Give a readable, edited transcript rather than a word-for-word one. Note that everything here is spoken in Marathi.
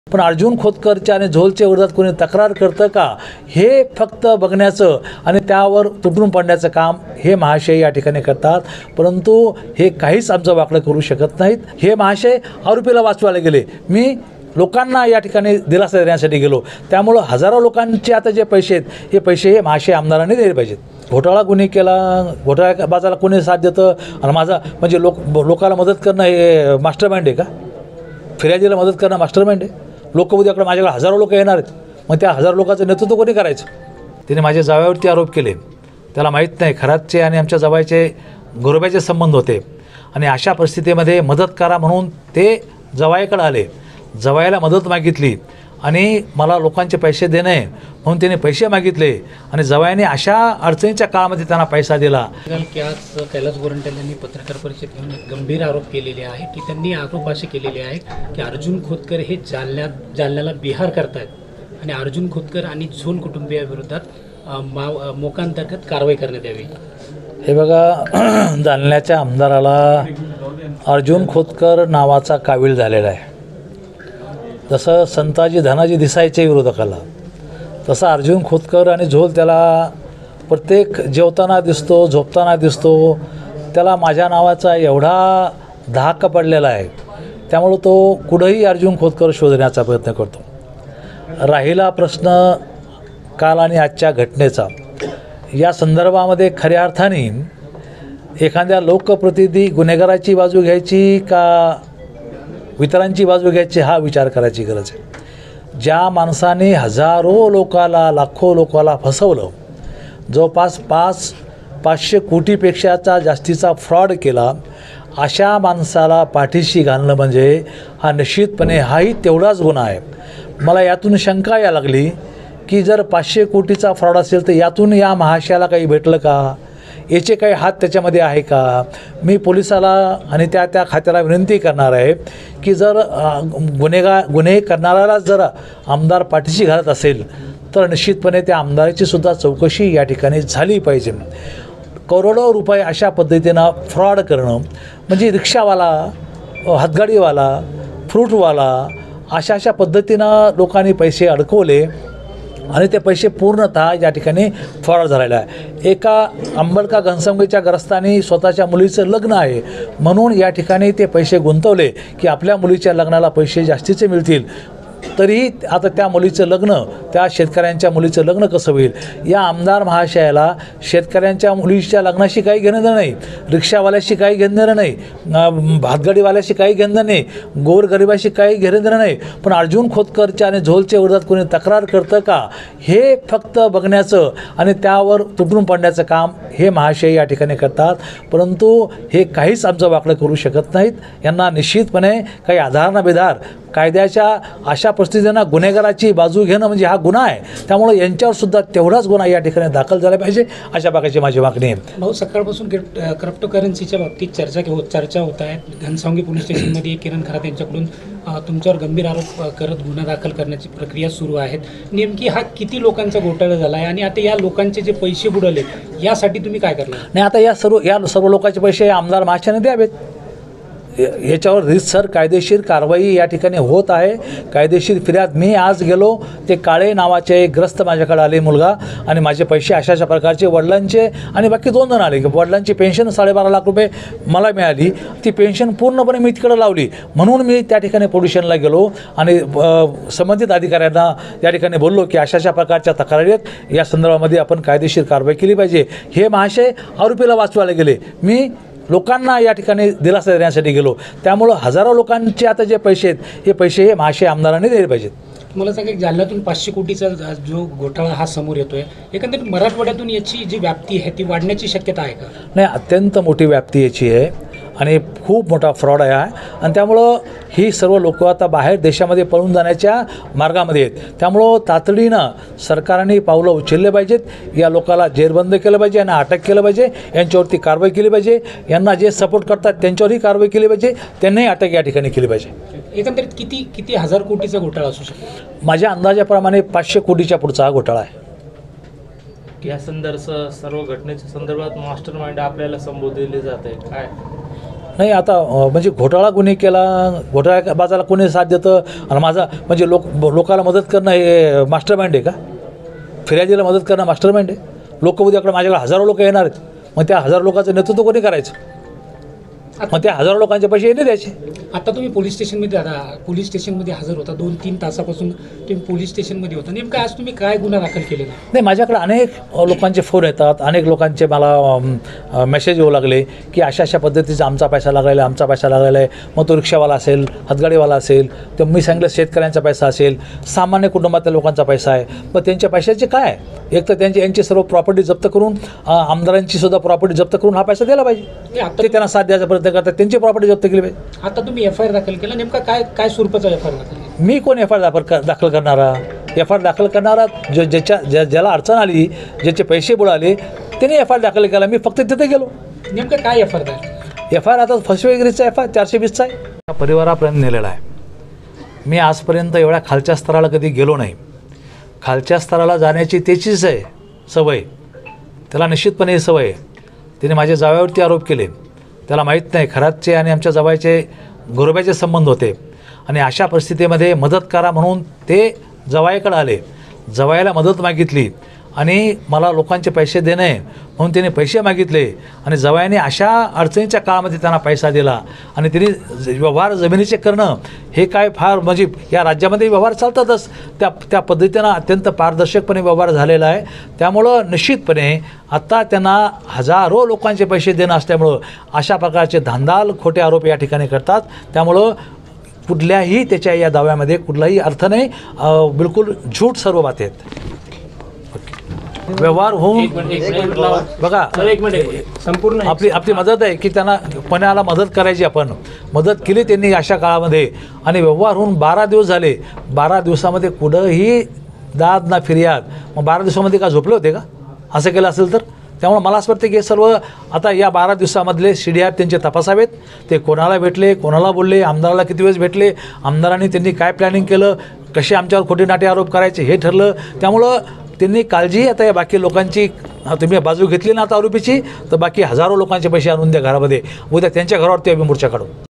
पण अर्जुन खोतकरच्या आणि झोलच्या विरोधात कोणी तक्रार करतं का हे फक्त बघण्याचं आणि त्यावर तुटून पडण्याचं काम हे महाशय या ठिकाणी करतात. परंतु हे काहीच आमचं वाकडं करू शकत नाहीत. हे महाशय आरोपीला वाचवायला गेले, मी लोकांना या ठिकाणी दिलासा देण्यासाठी गेलो. त्यामुळं हजारो लोकांचे आता जे पैसे आहेत हे पैसे हे महाशय आमदारांनी दिले पाहिजेत. घोटाळा कोणी केला, घोटाळ्याबाजाला कोणी साथ देतं आणि माझा म्हणजे लोकाला मदत करणं हे मास्टर माइंड आहे का? फिर्यादीला मदत करणं मास्टर माइंड आहे? लोक उद्याकडे माझ्याकडे हजारो लोक येणार आहेत, मग त्या हजारो लोकांचं नेतृत्व कोणी करायचं? तिने माझ्या जावयावरती आरोप केले. त्याला माहीत नाही खरातचे आणि आमच्या जावयाचे गोरोब्याचे संबंध होते आणि अशा परिस्थितीमध्ये मदत करा म्हणून ते जवायाकडे आले. जवायाला मदत मागितली आणि मला लोकांचे पैसे देणे म्हणून त्याने पैसे मागितले आणि जवायाने अशा अडचणीच्या काळामध्ये त्यांना पैसा दिला. की आज कैलास गोरंट्याल यांनी पत्रकार परिषद घेऊन एक गंभीर आरोप केलेले आहे की त्यांनी आरोप असे केलेले आहेत की अर्जुन खोतकर हे जालन्याला बिहार करतायत आणि अर्जुन खोतकर आणि झोल कुटुंबियाविरोधात मोकांतर्गत कारवाई करण्यात यावी. हे बघा, जालन्याच्या आमदाराला अर्जुन खोतकर नावाचा कावीळ झालेला आहे. जसं संताजी धनाजी दिसायचे विरोधकाला, तसं अर्जुन खोतकर आणि झोल त्याला प्रत्येक जेवताना दिसतो, झोपताना दिसतो. त्याला माझ्या नावाचा एवढा धाक पडलेला आहे, त्यामुळं तो कुठंही अर्जुन खोतकर शोधण्याचा प्रयत्न करतो. राहिला प्रश्न काल आणि आजच्या घटनेचा, या संदर्भामध्ये खऱ्या अर्थाने एखाद्या लोकप्रतिनिधी गुन्हेगाराची बाजू घ्यायची का इतरांची बाजू घ्यायची हा विचार करायची गरज आहे. ज्या माणसाने हजारो लोकाला, लाखो लोकाला फसवलं, जवळपास 500 कोटीपेक्षाचा जास्तीचा फ्रॉड केला, अशा माणसाला पाठीशी घालणं म्हणजे हा निश्चितपणे हाही तेवढाच गुन्हा आहे. मला यातून शंका यायला लागली की जर 500 कोटीचा फ्रॉड असेल तर यातून या महाशयाला काही भेटलं का, याचे काही हात त्याच्यामध्ये आहे का? मी पोलिसाला आणि त्या खात्याला विनंती करणार आहे की जर गुन्हे करणाऱ्याला जर आमदार पाठीशी घालत असेल तर निश्चितपणे त्या आमदाराची सुद्धा चौकशी या ठिकाणी झाली पाहिजे. करोडो रुपये अशा पद्धतीनं फ्रॉड करणं म्हणजे रिक्षावाला, हातगाडीवाला, फ्रूटवाला अशा पद्धतीनं लोकांनी पैसे अडकवले आणि ते पैसे पूर्णतः या ठिकाणी फ्रॉड झालेला आहे. एका अंबडका घनसावंगीच्या ग्रस्तांनी स्वतःच्या मुलीचं लग्न आहे म्हणून या ठिकाणी ते पैसे गुंतवले की आपल्या मुलीच्या लग्नाला पैसे जास्तीचे मिळतील. तरीही आता त्या मुलीचं लग्न, त्या शेतकऱ्यांच्या मुलीचं लग्न कसं होईल? या आमदार महाशयाला शेतकऱ्यांच्या मुलीच्या लग्नाशी काही घेणं नाही, रिक्षावाल्याशी काही घेणं नाही, भातगाडीवाल्याशी काही घेणं नाही, गोरगरिबाशी काही घेणं नाही. पण अर्जुन खोतकरच्या आणि झोलच्या विरोधात कोणी तक्रार करतं का हे फक्त बघण्याचं आणि त्यावर तुटून पडण्याचं काम हे महाशय या ठिकाणी करतात. परंतु हे काहीच आमचं वाकडं करू शकत नाहीत. यांना निश्चितपणे काही आधार ना बेधार कायद्याच्या अशा परिस्थितींना गुन्हेगाराची बाजू घेणं म्हणजे हा गुन्हा आहे. त्यामुळे यांच्यावर सुद्धा तेवढाच गुन्हा या ठिकाणी दाखल झाला पाहिजे, अशा प्रकारची माझी मागणी आहे. भाऊ, सकाळपासून क्रिप्टोकरन्सीच्या बाबतीत चर्चा होत आहे. घनसावंगी पोलीस स्टेशनमध्ये किरण खरात यांच्याकडून तुमच्यावर गंभीर आरोप करत गुन्हा दाखल करण्याची प्रक्रिया सुरू आहे. नेमकी हा किती लोकांचा घोटाळा झाला आहे आणि आता या लोकांचे जे पैसे बुडवले यासाठी तुम्ही काय करणार? नाही, आता या सर्व लोकांचे पैसे आमदार महाशयाने द्यावेत. याच्यावर रीतसर कायदेशीर कारवाई या ठिकाणी होत आहे. कायदेशीर फिर्याद, मी आज गेलो, ते काळे नावाचे एक ग्रस्त माझ्याकडे आले मुलगा आणि माझे पैसे अशा प्रकारचे वडिलांचे आणि बाकी 2 जण आले. वडिलांची पेन्शन 12.5 लाख रुपये मला मिळाली, ती पेन्शन पूर्णपणे मी तिकडे लावली म्हणून मी त्या ठिकाणी पोल्युशनला गेलो आणि संबंधित अधिकाऱ्यांना या ठिकाणी बोललो की अशा प्रकारच्या तक्रारी आहेत, या संदर्भामध्ये आपण कायदेशीर कारवाई केली पाहिजे. हे महाशय आरोपीला वाचवायला गेले, मी लोकांना या ठिकाणी दिलासा देण्यासाठी गेलो. त्यामुळं हजारो लोकांचे आता जे पैसे आहेत हे पैसे हे महाशय आमदारांनी दिले पाहिजेत. मला सांगा, जालन्यातून 500 कोटीचा जो घोटाळा हा समोर येतोय, एकंदरीत मराठवाड्यातून याची जी व्याप्ती आहे ती वाढण्याची शक्यता आहे का? नाही, अत्यंत मोठी व्याप्ती याची आहे आणि खूप मोठा फ्रॉड आहे आणि त्यामुळं ही सर्व लोक आता बाहेर देशामध्ये पळून जाण्याच्या मार्गामध्ये आहेत. त्यामुळं तातडीनं सरकारने पावलं उचलले पाहिजेत. या लोकाला जेरबंद केलं पाहिजे, यांना अटक केलं पाहिजे, यांच्यावरती कारवाई केली पाहिजे. यांना जे सपोर्ट करतात त्यांच्यावरही कारवाई केली पाहिजे, त्यांनाही अटक या ठिकाणी केली पाहिजे. एकंदरीत किती हजार कोटीचा घोटाळा असू शकतो? माझ्या अंदाजाप्रमाणे 500 कोटीच्या पुढचा हा घोटाळा आहे. या सर्व घटनेच्या संदर्भात मास्टर माइंड आपल्याला संबोधले जात आहे काय? नाही आता म्हणजे घोटाळा कोणी केला, घोटाळ्या बाजाला कोणी साथ देतं आणि माझा म्हणजे लोकाला मदत करणं हे मास्टर माइंड आहे का? फिर्यादीला मदत करणं मास्टर माइंड आहे? लोक उद्याकडे माझ्याकडे हजारो लोक येणार आहेत, मग त्या हजारो लोकांचं नेतृत्व कोणी करायचं? मग त्या हजारो लोकांचे पैसे येणे द्यायचे. आता तुम्ही पोलीस स्टेशनमध्ये हजर होता, 2-3 तासापासून तुम्ही पोलीस स्टेशनमध्ये होता. नेमकं आज तुम्ही काय गुन्हा दाखल केलेला? नाही, माझ्याकडे अनेक लोकांचे फोन येतात, अनेक लोकांचे मला मेसेज येऊ लागले की अशा पद्धतीचा आमचा पैसा लागलेला आहे, आमचा पैसा लागलेला आहे. मग तो रिक्षावाला असेल, हातगाडीवाला असेल, तर मी सांगितलं शेतकऱ्यांचा पैसा असेल, सामान्य कुटुंबातल्या लोकांचा पैसा आहे. मग त्यांच्या पैशाचे काय? एक तर यांची सर्व प्रॉपर्टी जप्त करून, आमदारांची सुद्धा प्रॉपर्टी जप्त करून हा पैसा द्यायला पाहिजे. ते त्यांना साथ द्यायचा प्रयत्न करतात, त्यांची प्रॉपर्टी जप्त केली पाहिजे. आता तुम्ही FIR दाखल केला, नेमका काय स्वरूपाचा FIR दाखल केला? मी कोण FIR दाखल करणारा? FIR दाखल करणारा ज्याला अडचण आली, ज्याचे पैसे बुडाले, त्याने FIR दाखल केला. मी फक्त तिथे गेलो. नेमकं काय FIR दाखल? FIR आता फसवेगिरीचा FIR 420चा आहे. परिवारापर्यंत नेलेला आहे. मी आजपर्यंत एवढ्या खालच्या स्तराला कधी गेलो नाही. खालच्या स्तराला जाण्याची त्याचीच आहे सवय, त्याला निश्चितपणे ही सवय आहे. तिने माझ्या जावयावरती आरोप केले. त्याला माहीत नाही खरातचे आणि आमच्या जवळचे गोरब्याचे संबंध होते आणि अशा परिस्थितीमध्ये मदत करा म्हणून ते जवायाकडे आले. जवायाला मदत मागितली आणि मला लोकांचे पैसे देणे म्हणून त्याने पैसे मागितले आणि जवायाने अशा अडचणीच्या काळामध्ये त्यांना पैसा दिला आणि त्यांनी व्यवहार जमिनीचे करणं हे काय फार म्हणजे या राज्यामध्ये व्यवहार चालतातच. त्या पद्धतीनं अत्यंत पारदर्शकपणे व्यवहार झालेला आहे. त्यामुळं निश्चितपणे आत्ता त्यांना हजारो लोकांचे पैसे देणं असल्यामुळं अशा प्रकारचे धांदाल खोटे आरोप या ठिकाणी करतात. त्यामुळं कुठल्याही त्याच्या या दाव्यामध्ये कुठलाही अर्थ नाही, बिलकुल झूट सर्व बात आहेत. व्यवहार होऊन बघा, संपूर्ण आपली मदत आहे की त्यांना कोणाला मदत करायची, आपण मदत केली त्यांनी अशा काळामध्ये आणि व्यवहार होऊन 12 दिवस झाले. 12 दिवसामध्ये कुठंही दाद ना फिर्याद. मग 12 दिवसामध्ये का झोपले होते का असं केलं असेल तर? त्यामुळे मला असं वाटतं की हे सर्व आता या 12 दिवसामधले CDR त्यांचे तपासावेत. ते कोणाला भेटले, कोणाला बोलले, आमदाराला किती वेळेस भेटले, आमदारांनी त्यांनी काय प्लॅनिंग केलं, कसे आमच्यावर खोटे नाटे आरोप करायचे हे ठरलं. त्यामुळं त्यांनी काळजी आता या बाकी लोकांची तुम्ही बाजू घेतली ना आता आरोपीची, तर बाकी हजारो लोकांचे पैसे आणून द्या घरामध्ये. उद्या त्यांच्या घरावरती आम्ही मोर्चा काढू.